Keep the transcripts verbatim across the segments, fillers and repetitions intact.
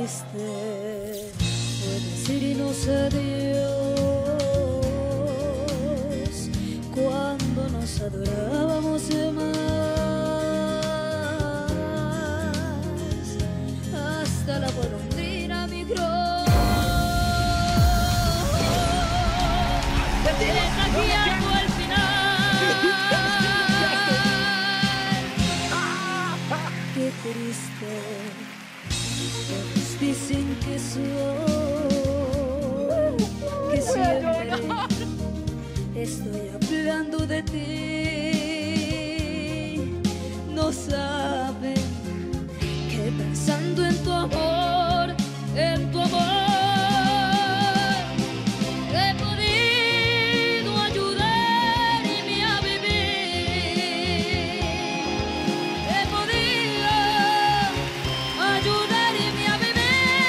triste fue decirnos adiós cuando nos adorábamos más. Hasta la golondrina migró. Te tienes aquí algo al final. Qué triste. Todos dicen que soy, que siempre estoy hablando de ti. No saben que pensando en tu amor, en tu amor, he podido ayudarme a vivir. He podido ayudarme a vivir.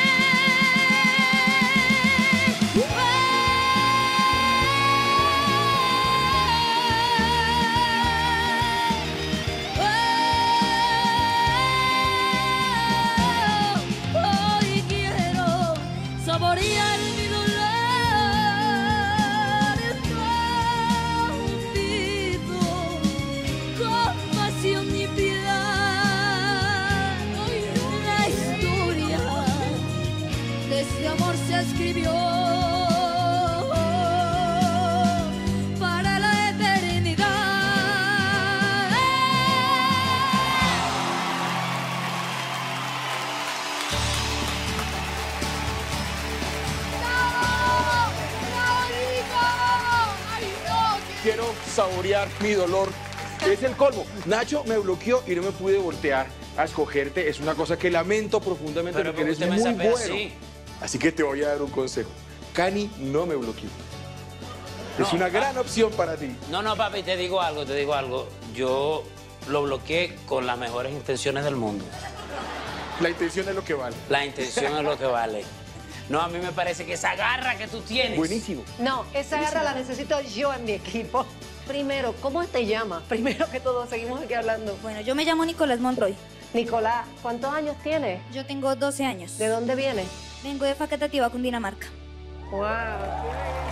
Hoy quiero saborear mi dolor escondido con pasión y piedad. La historia de este amor se escribió para la eternidad. Quiero saborear mi dolor. Es el colmo. Nacho me bloqueó y no me pude voltear a escogerte. Es una cosa que lamento profundamente Pero porque eres usted me muy sapea bueno. así. Así que te voy a dar un consejo. Cani no me bloqueó. Es No, una pa- gran opción para ti. No, no, papi, te digo algo, te digo algo. Yo lo bloqueé con las mejores intenciones del mundo. La intención es lo que vale. La intención es lo que vale. No, a mí me parece que esa garra que tú tienes... Buenísimo. No, esa garra la necesito yo en mi equipo. Primero, ¿cómo te llamas? Primero que todo, seguimos aquí hablando. Bueno, yo me llamo Nicolás Monroy. Nicolás, ¿cuántos años tienes? Yo tengo doce años. ¿De dónde vienes? Vengo de Facatativá, Cundinamarca. Wow, qué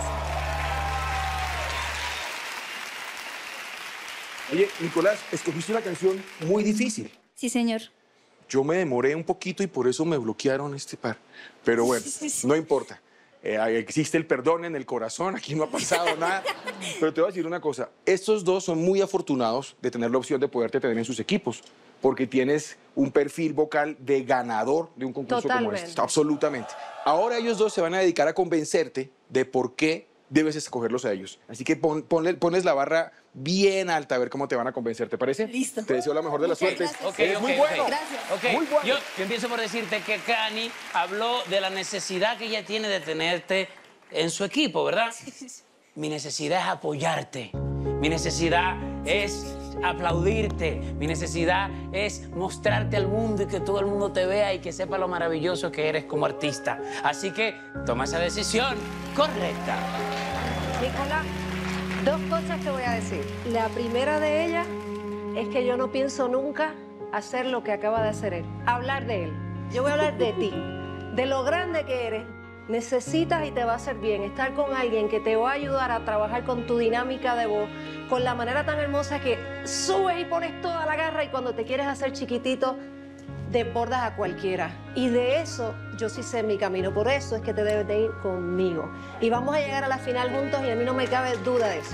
Oye, Nicolás, escogiste una canción muy difícil. Sí, señor. Yo me demoré un poquito y por eso me bloquearon este par. Pero bueno, no importa. Eh, existe el perdón en el corazón, aquí no ha pasado nada. Pero te voy a decir una cosa, estos dos son muy afortunados de tener la opción de poderte tener en sus equipos, porque tienes un perfil vocal de ganador de un concurso como Totalmente. este. Absolutamente. Ahora ellos dos se van a dedicar a convencerte de por qué debes escogerlos a ellos. Así que pon, ponle, pones la barra bien alta a ver cómo te van a convencer, ¿te parece? Listo. Te deseo la mejor de las Muchas suertes. gracias. Ok, Eres ok, muy ok. bueno. Gracias. Ok, Muy bueno. Yo, yo empiezo por decirte que Cani habló de la necesidad que ella tiene de tenerte en su equipo, ¿verdad? Mi necesidad es apoyarte. Mi necesidad es aplaudirte. Mi necesidad es mostrarte al mundo y que todo el mundo te vea y que sepa lo maravilloso que eres como artista. Así que toma esa decisión correcta. Nicolás, dos cosas te voy a decir. La primera de ellas es que yo no pienso nunca hacer lo que acaba de hacer él. Hablar de él. Yo voy a hablar de ti, de lo grande que eres. Necesitas y te va a hacer bien estar con alguien que te va a ayudar a trabajar con tu dinámica de voz, con la manera tan hermosa que subes y pones toda la garra y cuando te quieres hacer chiquitito, desbordas a cualquiera. Y de eso yo sí sé mi camino. Por eso es que te debes de ir conmigo. Y vamos a llegar a la final juntos y a mí no me cabe duda de eso.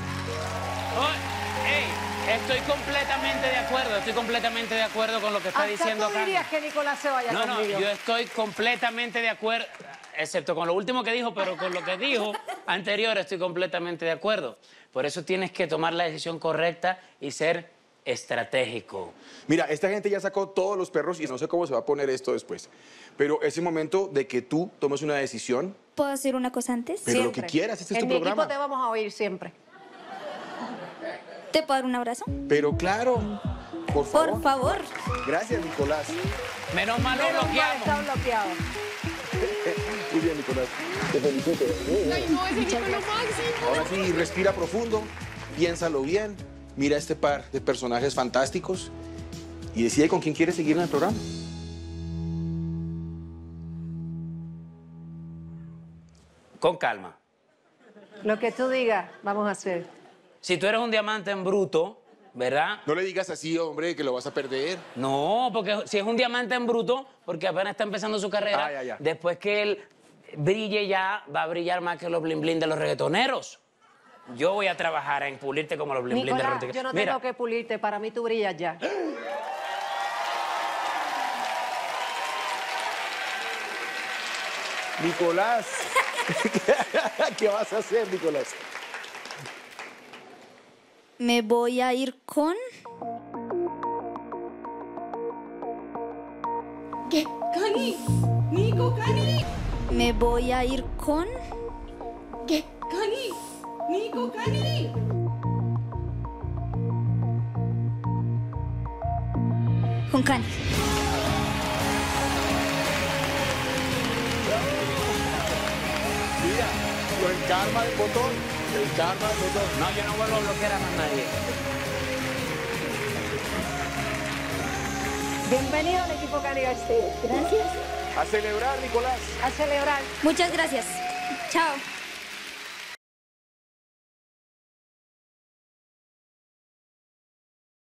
Oh, ey, estoy completamente de acuerdo, estoy completamente de acuerdo con lo que está Hasta diciendo tú Cani. dirías que Nicolás se vaya No, no, conmigo. yo estoy completamente de acuerdo, excepto con lo último que dijo, pero con lo que dijo anterior estoy completamente de acuerdo. Por eso tienes que tomar la decisión correcta y ser estratégico. Mira, esta gente ya sacó todos los perros y no sé cómo se va a poner esto después. Pero ese momento de que tú tomes una decisión, ¿Puedo hacer una cosa antes? pero lo Siempre. que quieras, este es En tu mi programa. equipo te vamos a oír siempre. ¿Te puedo dar un abrazo? Pero claro, por favor. Por favor. Gracias, Nicolás. Menos mal lo Menos mal bloqueamos. está bloqueado. Muy bien, Nicolás. Te felicito. Ay, no, ese equipo es lo máximo. Ahora sí, respira profundo, piénsalo bien, mira este par de personajes fantásticos y decide con quién quieres seguir en el programa. Con calma. Lo que tú digas, vamos a hacer. Si tú eres un diamante en bruto, ¿verdad? No le digas así, hombre, que lo vas a perder. No, porque si es un diamante en bruto, porque apenas está empezando su carrera, Ah, ya, ya. después que él brille ya, va a brillar más que los blin blin de los reggaetoneros. Yo voy a trabajar en pulirte como los blin blin de los Nicolás, reggaetoneros. yo no Mira, tengo que pulirte, para mí tú brillas ya. Nicolás. ¿Qué vas a hacer, Nicolás? Me voy a ir con... ¿Qué? ¡Cani! ¡Nico, Cani! Me voy a ir con... ¿Qué? ¡Cani! ¡Nico, Cani! Con Cani. Mira, lo encarma el botón. El karma el botón. no, yo no vuelvo a bloquear a más nadie. Bienvenido al equipo Cani García. Gracias. A celebrar, Nicolás. A celebrar. Muchas gracias. Chao.